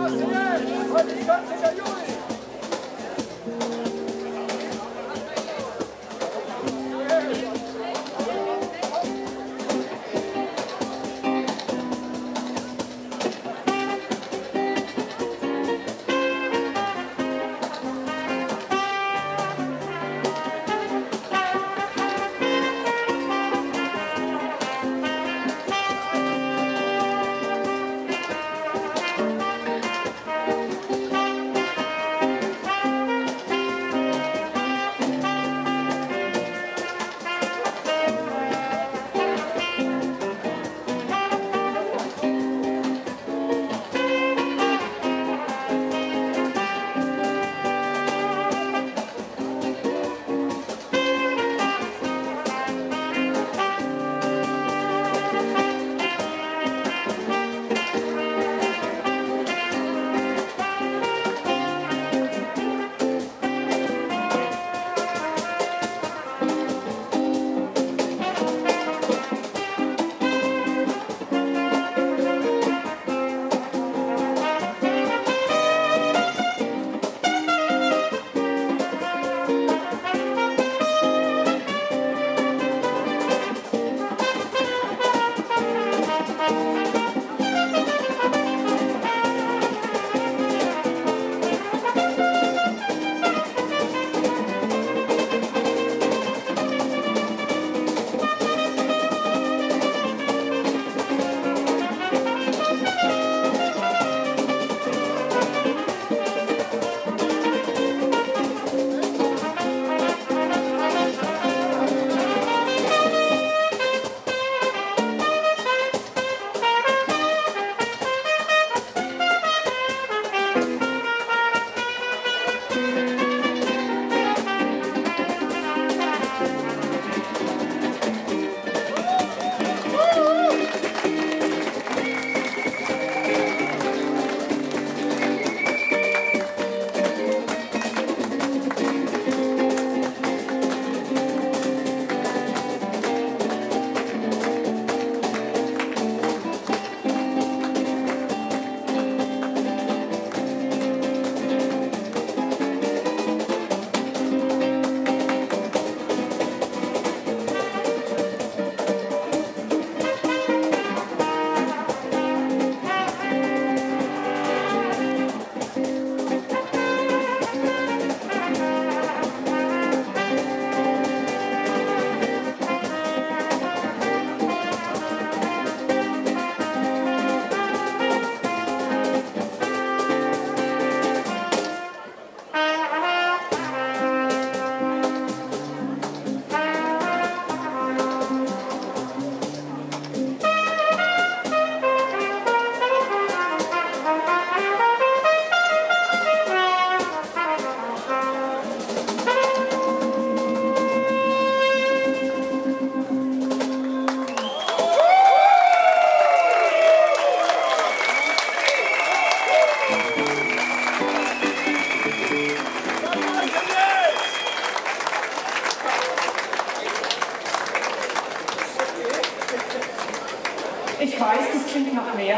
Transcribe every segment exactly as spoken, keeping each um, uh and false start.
Ich weiß, das klingt nach mehr.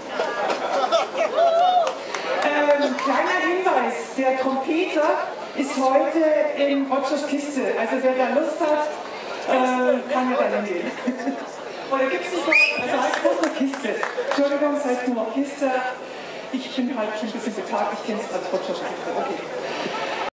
Ähm, kleiner Hinweis, der Trompeter ist heute in Rogers Kiste. Also wer da Lust hat, äh, kann ja dann hingehen. Oder gibt es nicht noch, also heißt das nur Kiste. Entschuldigung, es heißt nur noch Kiste. Ich bin halt schon ein bisschen betagt, ich kenne es als Rogers Kiste. Okay.